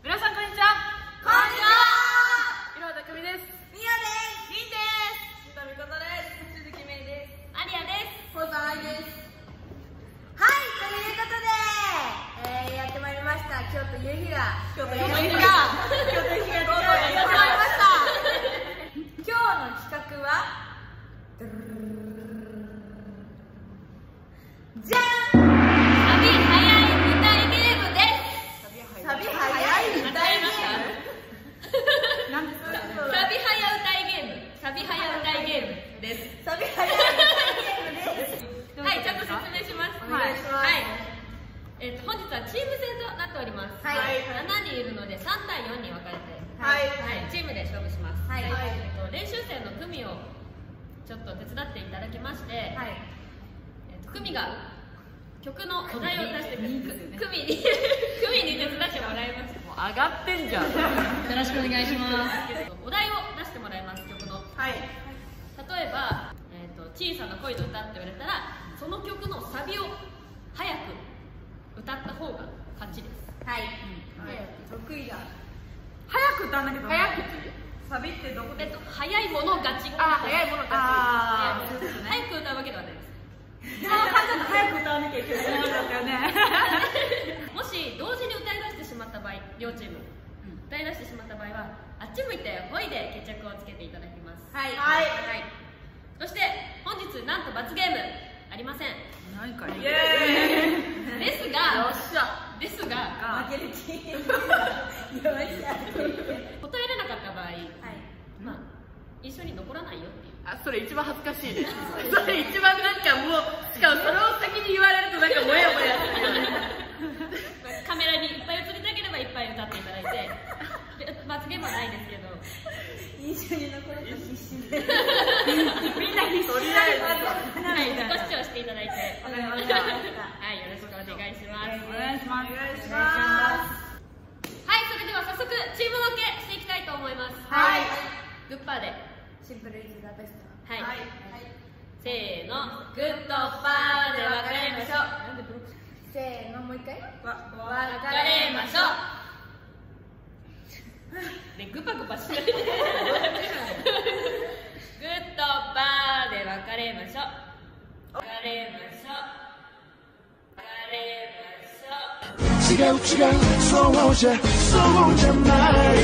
皆さんこんにちは。 こんにちは。 いろはたくみです。 みやです。 りんです。 みこです。鈴木めいです。 ありあです。 ほざいです。はい、ということで、やってまいりました。京都夕日が。京都夕日が。京都夕日がどうぞやってまいりました。今日の企画は、じゃん。 サビ早い歌いゲームです。 サビ早い歌いゲーム。 何ですか？サビ早歌いゲーム。サビ早歌いゲームです。 サビ早い歌いゲームです。 はい、ちゃんと説明します。 お願いします。 はい。本日はチーム戦となっております。 はい。 7人いるので3対4に分かれて、 はい。 チームで勝負します。 はい。 練習生の組をちょっと手伝っていただきまして、 はい。 組が曲のお題を出してくれる。組に手伝ってもらいます。 もう上がってんじゃん。よろしくお願いします。 お題を出してもらいます。曲の。 はい。 例えば、小さな声で歌って言われたら、その曲のサビを早く歌った方が勝ちです。 はい。得意だ。 早く歌わなきゃダメ。 早く。 サビってどこで？ 早いもの勝ち。 早いもの勝ち。 早く歌うわけではないです。 その感じで早く歌わなきゃいけないんだよね。 もし同時に歌い出してしまった場合、両チーム、歌い出してしまった場合は、あっち向いてほいで決着をつけていただきます。 はい。 はい。そして本日なんと罰ゲームありません。 何かイエーイ。ですが、 負ける気。よっしゃ。 答えれなかった場合、 はい。 まあ一緒に残らないよっていう。 あ、それ一番恥ずかしいです。それ一番なんかもう、しかもそれを先に言われるとなんかモヤモヤするよね。 カメラにいっぱい映りたければいっぱい歌っていただいて、罰ゲームはないですけど、 印象に残ると必死で。 みんな必死で。 はい、自己主張していただいて、 わかりました。 はい、よろしくお願いします。 お願いします。 お願いします。 はい、それでは早速チーム分けしていきたいと思います。 はい。 グッパーで。 シンプルイズザベスト。 はい。 はい。 せーの、グッドパーで別れましょう。 せーの、もう一回。 別れましょう。ね、グパグパしてる。グッドパーで別れましょう。別れましょう。別れましょう。 違う、そうじゃない。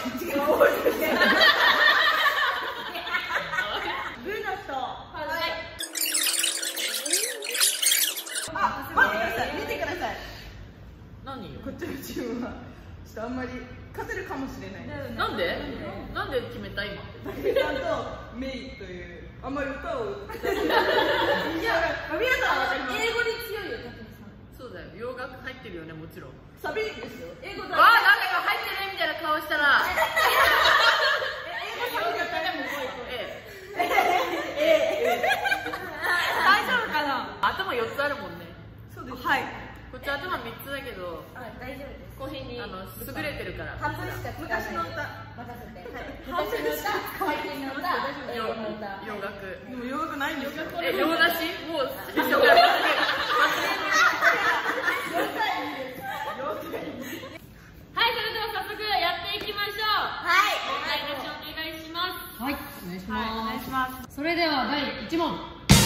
見てください。何？こっちのチームはちょっとあんまり勝てるかもしれない。なんで？なんで決めた今？武井さんとメイというあんまり歌を歌ってない。いや、皆さんはわかります。 英語に強いよ、たくみさん。 そうだよ。洋楽入ってるよね、もちろん。 サビですよ。英語だ。 わあ、なんか今入ってないみたいな顔したら。 英語サビだったらもう大丈夫かな？頭4つあるもんね。そうです。はい。こっち頭3つだけど、 大丈夫です。 後編に。 優れてるから。 半分しか使わない。 昔の歌。 任せて。昔の歌、最近の歌、英語の歌。 洋楽。 でも洋楽ないんですよ。 洋なし？もう最初から。 はい、それでは早速やっていきましょう。 はい。 お願いします。 はい、お願いします。 お願いします。 それでは第1問。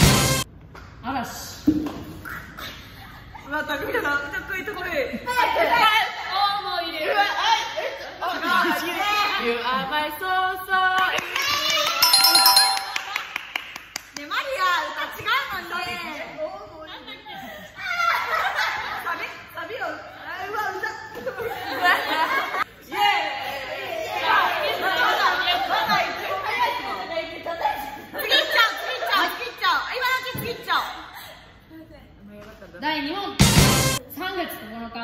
嵐。 うわ、匠さん、得意得意。 思い出。 You are my soul. ね、マリア、歌違うもんね。 サビを、うわ、歌。イエー第2問。3月9日。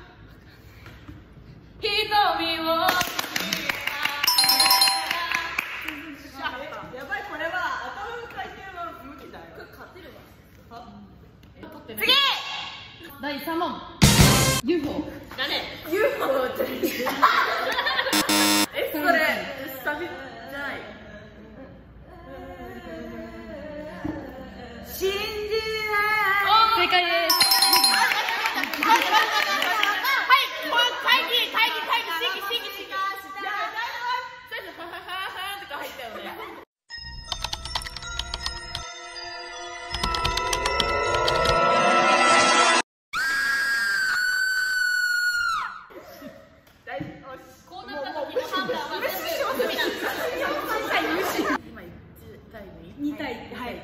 瞳を。 やばい、これは頭の回転は無理だよ。勝てるわ。 次。 第3問。UFO。 だね。 UFO って。 それ、サビじゃない。 信じない。 正解です。 はい、会議 2対1。はい。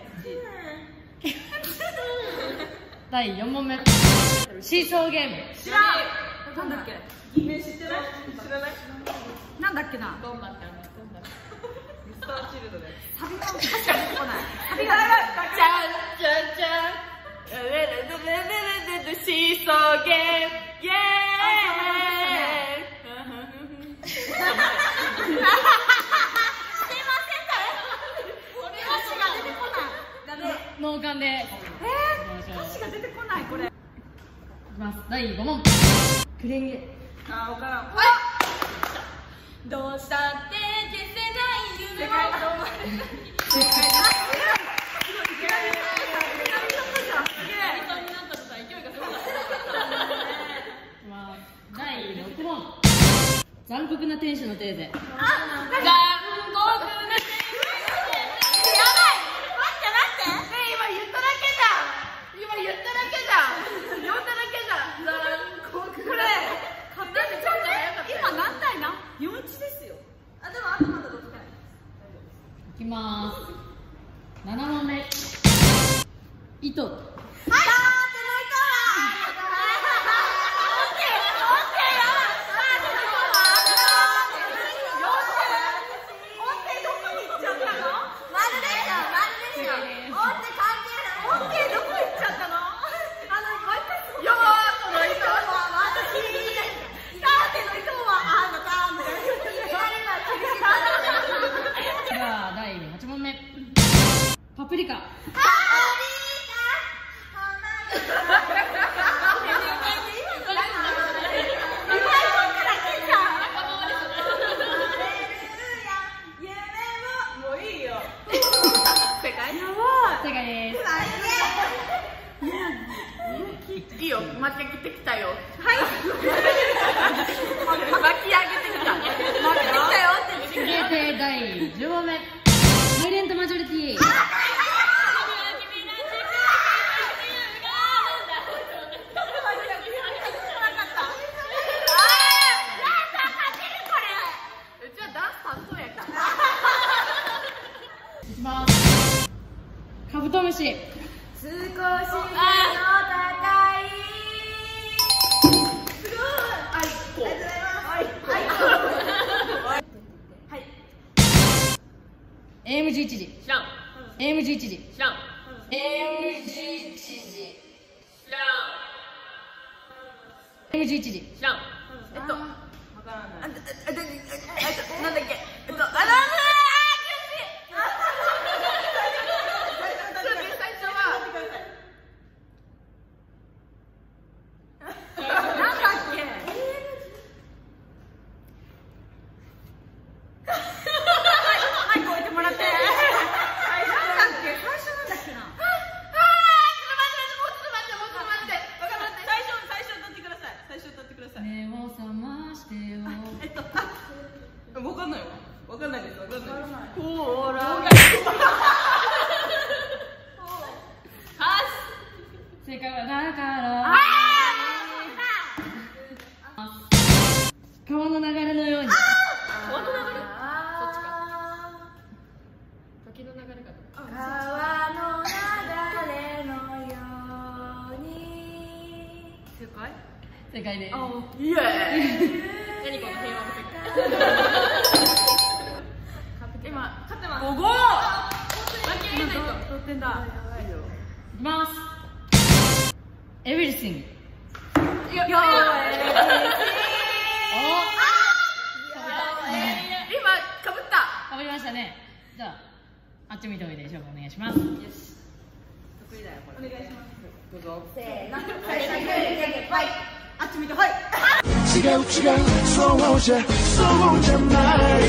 第4問目。シーソーゲーム。 知らん。なんだっけ。 知ってない？知らない？ なんだっけな。 どんなってミミスターチルドレン。 サビが出てこない。サビがじゃんじゃんじゃん。シーソーゲーム。イエーイ。 脳幹で。 歌詞が出てこないこれ。 いきます。第5問。クレンゲ。 あ、わからん。 どうしたって消せない夢を。 正解。第6問。残酷な天使のテーゼ。 残酷な天使。やばい。待って。ねえ、今言っただけじゃん。呼んだだけじゃん。残酷。これ。勝手にちゃんじゃなかった。今何対な？4-1ですよ。あ、でもあとまだ6回。 いきまーす。7問目。糸。 はい。 パプリカ。 もういいよ。 正解です。 いいよ、巻き上げてきたよ。はい。巻き上げてきた。巻き上げてきたよって。 続いて第10問目。サイレントマジョリティ。カブトムシ。 少しの高い。すごい。はい、こう。はい。 AMG 知事。 知らん。 AMG 知事。 知らん。 AMG 知事。AMG 知事。 知らん。わからない。なんだっけ。 目を覚ましてよ。 わかんないわ。わかんないです。わかんないです。ほら。 正解はだから。川の流れのように。 川の流れ？そっちか。時の流れか。 川の流れのように。 正解？ 正解です。 イエーイ。何この平和の世界。今勝ってます。5-5。負けないと。得点だ。 いきます。Everything。 今かぶった。 かぶりましたね。じゃああっち見ておいで、勝負お願いします。よし。 得意だよこれ。お願いします。どうぞ。 せーの。最初にはい。あっち見てはい。 違うそうじゃない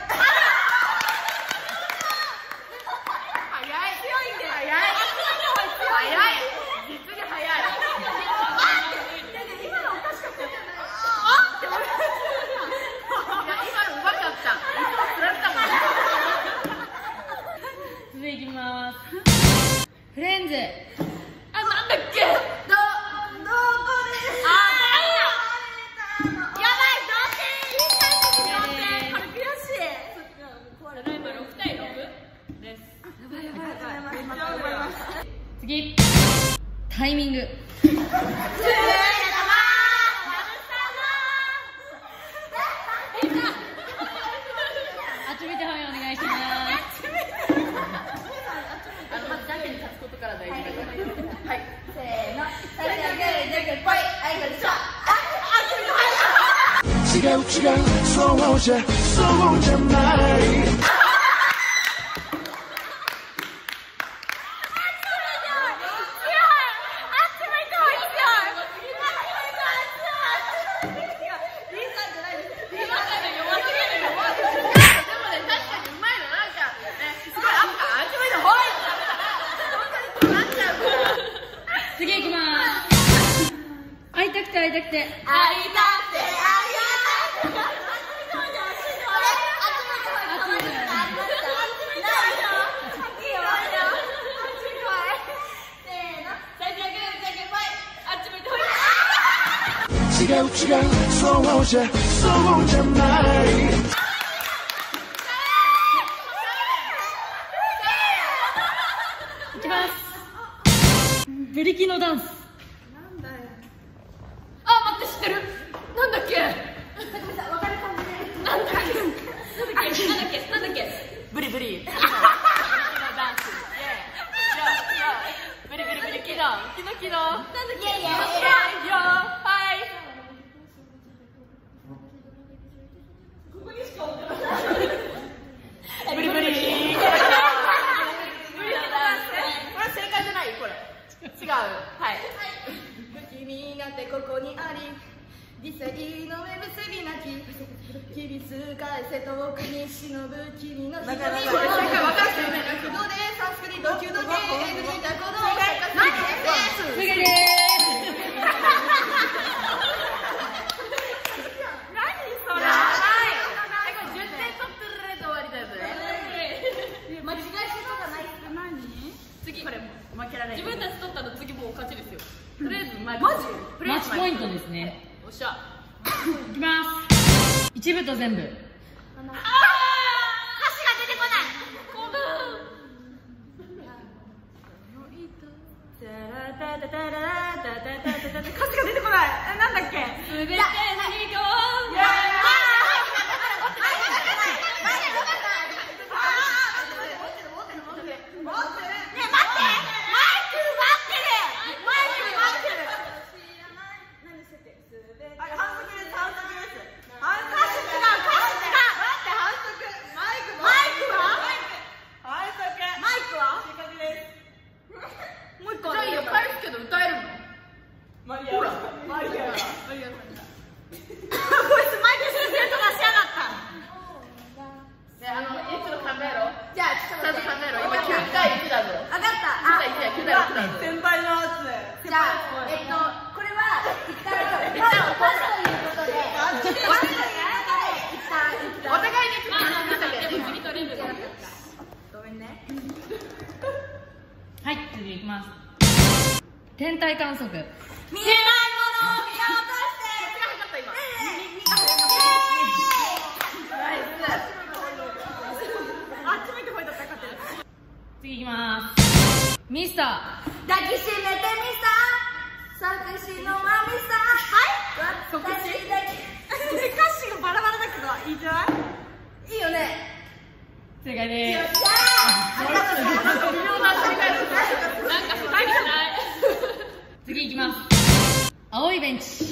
続いていきます。フレンズ。 あ、なんだっけ。 どこで。やばい、同点。これ悔しい。 違う違うそうじゃない次行きます。会いたくて会いたくて。 違う違うそうじゃないいきます。ブリキのダンス。 なんだよ。 あ、待って、知ってる。なんだっけ。なんだっけ。 ブリブリ。ダンス。ブリブリブリキノキノ。なんだっけ。はい。ここにしか置かない。ブリブリ。正解じゃないこれ。違う。はい。君なんてここにあり。実際の目結びなき。厳し返せ遠くに忍ぶ君の瞳を。これ正解分かってるね。学童でサンスクリット、弓道で見たことを。正解です。 自分たち取ったら次もう勝ちですよ。とりあえずマッチポイントですね。 おっしゃ。 いきます。一部と全部。 歌詞が出てこない。 歌詞が出てこない。なんだっけ。 すべての人。 先輩のやつ。 じゃあ、これは一旦パスということで、 お互いに次取れる。 ごめんね。 はい、次いきます。天体観測。 見えないものを見落と次いきます。ミスター。 抱きしめてみさ作詞のまみさはい告知歌詞がバラバラだけどいいんじゃないいいよね正解です。 なんかすっきりしない。 次いきます。青いベンチ。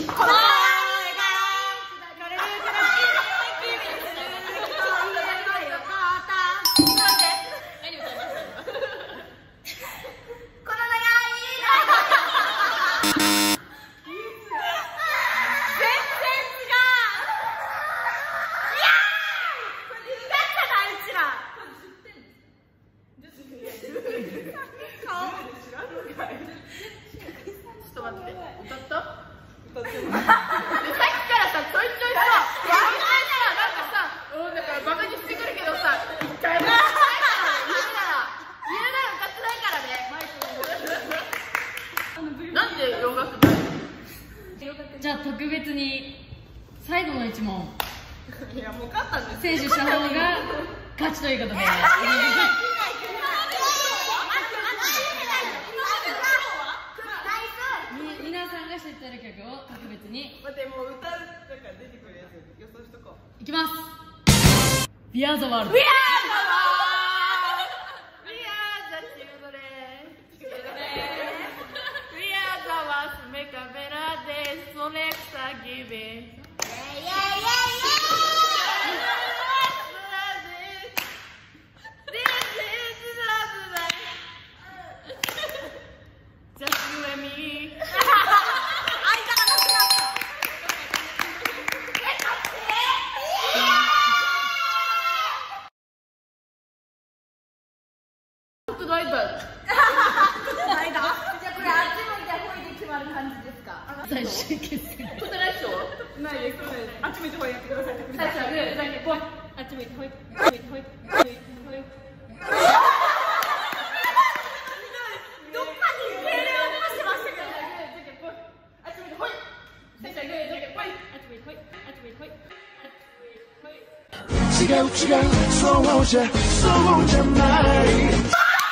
じゃあ特別に最後の1問いやもう勝ったんです。 選手した方が勝ちということで皆さんが知ってる曲を特別に待ってもう歌うだから出てくるやつ予想しとこう。 いきます。We are the world。We are the children。We are the ones make a better day. So let's give it. Yeah, yeah, yeah. あっち向いてほいやってください。 最初はグー、じゃんけんぽい。あっち向いてほい。あっち向いてほい。あっち向いてほい。 どっかに敬礼を起こしてましたけど。 あっち向いてほい。最初はグー、じゃんけんぽい。あっち向いてほい。あっち向いてほい。 違う違うそうじゃない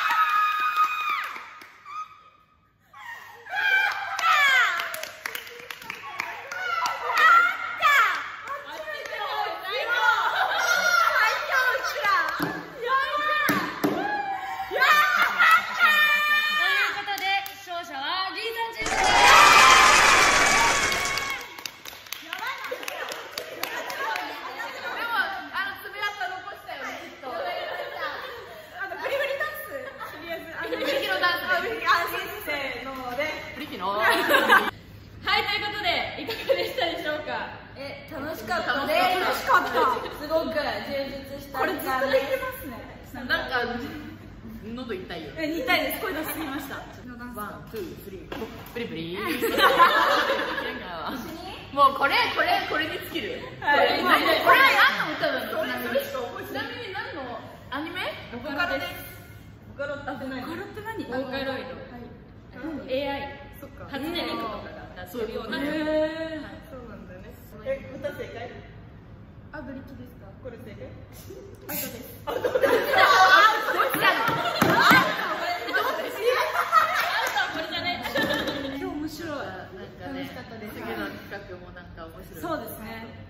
はい、ということで、いかがでしたでしょうか。 楽しかったね。楽しかった。すごく充実した時間です。 なんか喉痛いよ。 痛いです。声出しすぎました。 ワン、ツー、スリー、プリプリ。もうこれに尽きる。これ何の歌なの？ちなみに何のアニメ？ ボカロです。 ボカロって何？ ボカロって何？ ボーカロイド。AI。 そっか。 初音ミクとかが出してるような。 そうなんだよね。歌正解？ あ、ブリキですか？ これ正解？ アウトです。 あ、どっちなの？ これじゃね。 今日面白い。 なんかね、次の企画もなんか面白い。 そうですね。